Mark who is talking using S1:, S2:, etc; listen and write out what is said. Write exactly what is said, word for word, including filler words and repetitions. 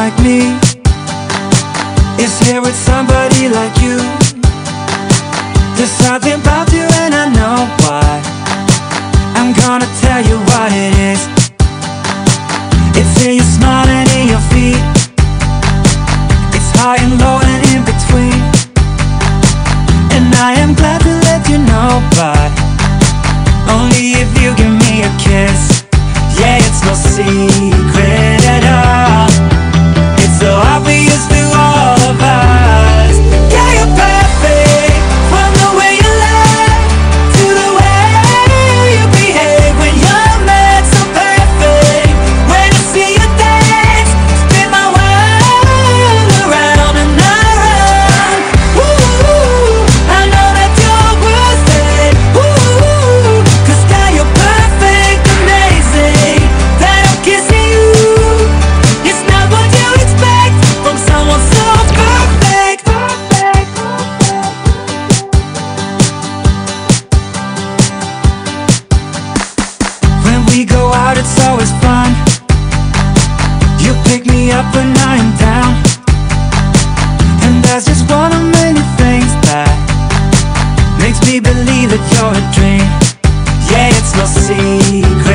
S1: like me is here with somebody like you. There's something about you and I know why. I'm gonna tell you what it is. It's in your smile and in your feet. It's high and low and in between. And I am glad to let you know, but only if you give me a kiss. Yeah, it's no secret at all. It's so obvious to all of us. Yeah, you're perfect, from the way you lie to the way you behave when you're mad. So perfect, when I see you dance, spin my world around and around. Ooh, I know that you're worth it. Ooh, 'cause girl, you're perfect, amazing. That I'm kissing you, it's not what you expect from someone so perfect. When we go out, it's always fun. You pick me up when I am down, and that's just one of many things that makes me believe that you're a dream. Yeah, it's no secret